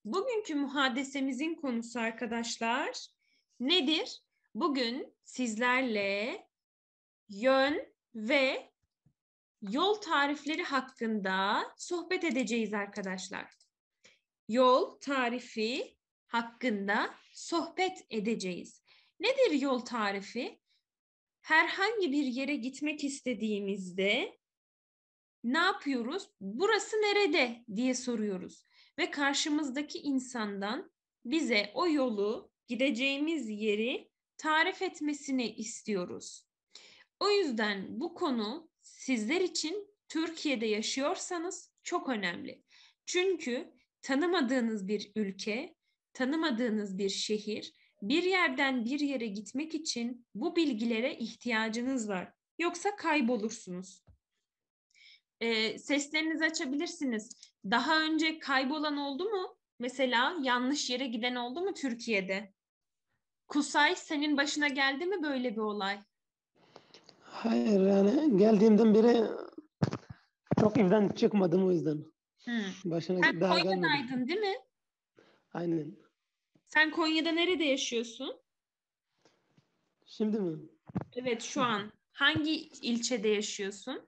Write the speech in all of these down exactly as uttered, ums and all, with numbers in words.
Bugünkü muhadesemizin konusu arkadaşlar nedir? Bugün sizlerle yön ve yol tarifleri hakkında sohbet edeceğiz arkadaşlar. Yol tarifi hakkında sohbet edeceğiz. Nedir yol tarifi? Herhangi bir yere gitmek istediğimizde ne yapıyoruz? Burası nerede diye soruyoruz. Ve karşımızdaki insandan bize o yolu, gideceğimiz yeri tarif etmesini istiyoruz. O yüzden bu konu sizler için Türkiye'de yaşıyorsanız çok önemli. Çünkü tanımadığınız bir ülke, tanımadığınız bir şehir, bir yerden bir yere gitmek için bu bilgilere ihtiyacınız var. Yoksa kaybolursunuz. E, seslerinizi açabilirsiniz. Daha önce kaybolan oldu mu? Mesela yanlış yere giden oldu mu Türkiye'de? Kusay, senin başına geldi mi böyle bir olay? Hayır, yani geldiğimden beri çok evden çıkmadım o yüzden. Hmm. Başına Sen daha gelmedi. Konya'daydın değil mi? Aynen. Sen Konya'da nerede yaşıyorsun? Şimdi mi? Evet, şu an. Hangi ilçede yaşıyorsun?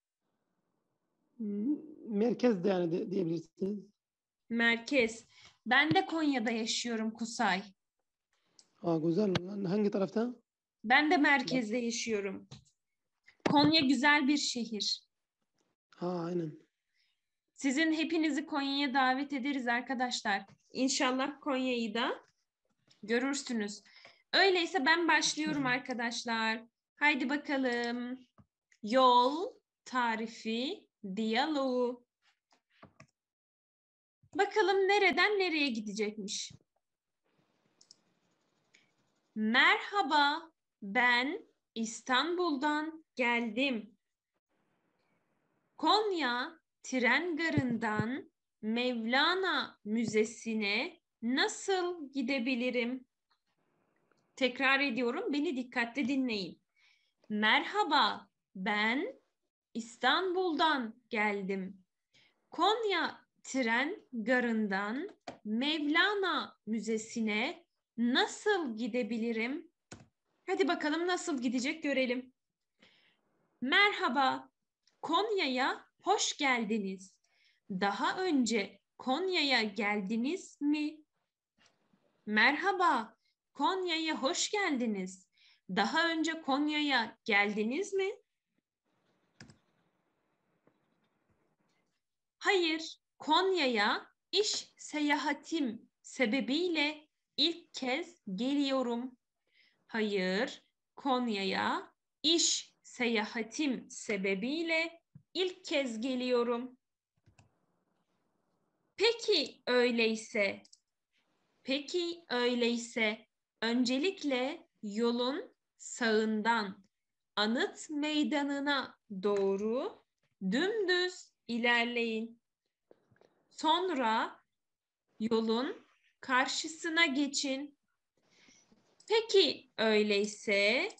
Merkezde yani de, diyebilirsiniz. Merkez. Ben de Konya'da yaşıyorum Kusay. Aa, güzel. Hangi tarafta? Ben de merkezde yaşıyorum. Konya güzel bir şehir. Ha, aynen. Sizin hepinizi Konya'ya davet ederiz arkadaşlar. İnşallah Konya'yı da görürsünüz. Öyleyse ben başlıyorum arkadaşlar. Haydi bakalım. Yol tarifi diyaloğu. Bakalım nereden nereye gidecekmiş. Merhaba, ben İstanbul'dan geldim. Konya tren garından Mevlana Müzesi'ne nasıl gidebilirim? Tekrar ediyorum, beni dikkatle dinleyin. Merhaba, ben İstanbul'dan geldim. Konya tren garından Mevlana Müzesi'ne nasıl gidebilirim? Hadi bakalım nasıl gidecek görelim. Merhaba, Konya'ya hoş geldiniz. Daha önce Konya'ya geldiniz mi? Merhaba, Konya'ya hoş geldiniz. Daha önce Konya'ya geldiniz mi? Hayır, Konya'ya iş seyahatim sebebiyle ilk kez geliyorum. Hayır, Konya'ya iş seyahatim sebebiyle ilk kez geliyorum. Peki öyleyse, peki öyleyse öncelikle yolun sağından Anıt Meydanı'na doğru dümdüz ilerleyin. Sonra yolun karşısına geçin. Peki öyleyse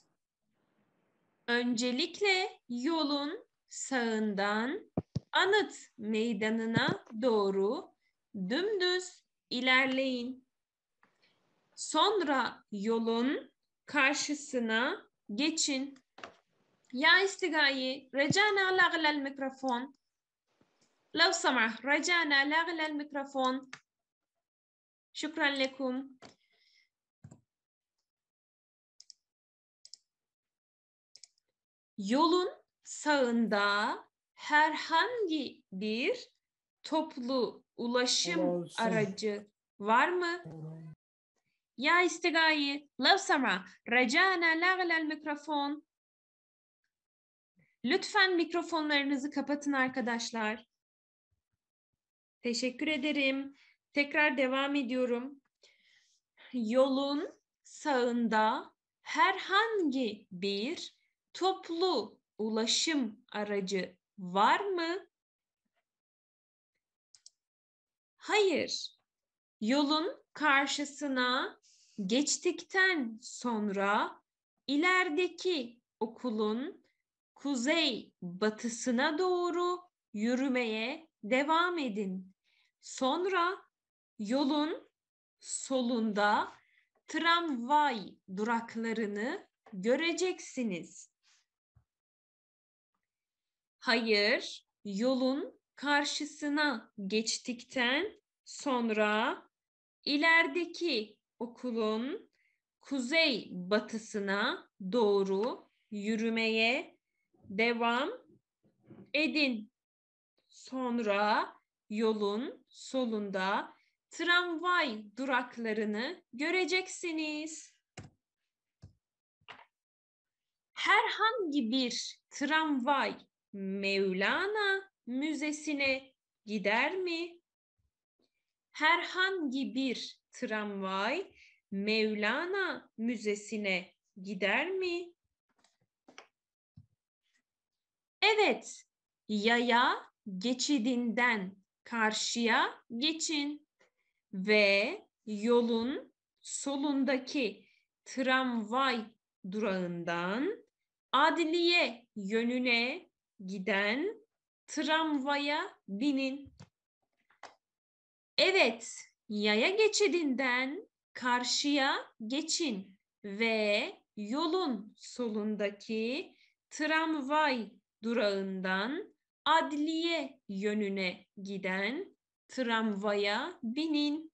öncelikle yolun sağından Anıt Meydanı'na doğru dümdüz ilerleyin. Sonra yolun karşısına geçin. Ya istigayi, racana lagla mikrofon. لو سمح رجعنا لغى الميكروفون. شكرا لكم. Yolun sağında herhangi bir toplu ulaşım aracı var mı? Ya istigayi, لو سمح رجعنا لغى الميكروفون. Lütfen mikrofonlarınızı kapatın arkadaşlar. Teşekkür ederim. Tekrar devam ediyorum. Yolun sağında herhangi bir toplu ulaşım aracı var mı? Hayır. Yolun karşısına geçtikten sonra ilerideki okulun kuzey batısına doğru yürümeye devam edin. Sonra yolun solunda tramvay duraklarını göreceksiniz. Hayır, yolun karşısına geçtikten sonra ilerideki okulun kuzey batısına doğru yürümeye devam edin. Sonra yolun solunda tramvay duraklarını göreceksiniz. Herhangi bir tramvay Mevlana Müzesi'ne gider mi? Herhangi bir tramvay Mevlana Müzesi'ne gider mi? Evet, yaya geçidinden karşıya geçin ve yolun solundaki tramvay durağından adliye yönüne giden tramvaya binin. Evet, yaya geçidinden karşıya geçin ve yolun solundaki tramvay durağından adliye yönüne giden tramvaya binin.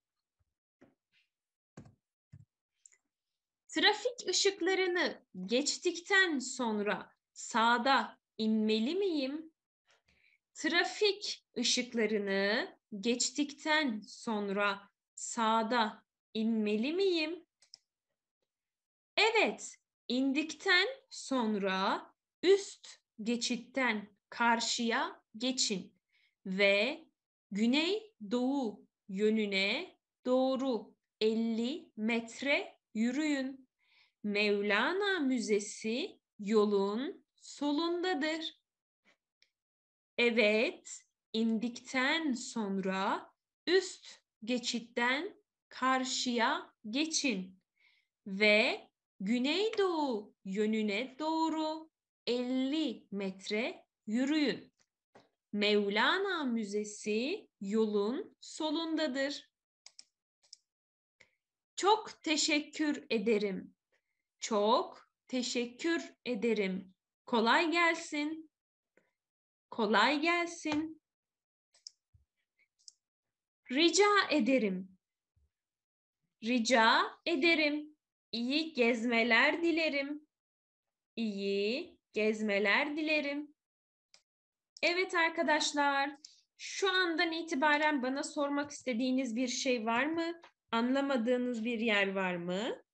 Trafik ışıklarını geçtikten sonra sağda inmeli miyim? Trafik ışıklarını geçtikten sonra sağda inmeli miyim? Evet, indikten sonra üst geçitten karşıya geçin ve güney-doğu yönüne doğru elli metre yürüyün. Mevlana Müzesi yolun solundadır. Evet, indikten sonra üst geçitten karşıya geçin ve güneydoğu yönüne doğru elli metre yürüyün. Mevlana Müzesi yolun solundadır. Çok teşekkür ederim. Çok teşekkür ederim. Kolay gelsin. Kolay gelsin. Rica ederim. Rica ederim. İyi gezmeler dilerim. İyi gezmeler dilerim. Evet arkadaşlar, şu andan itibaren bana sormak istediğiniz bir şey var mı? Anlamadığınız bir yer var mı?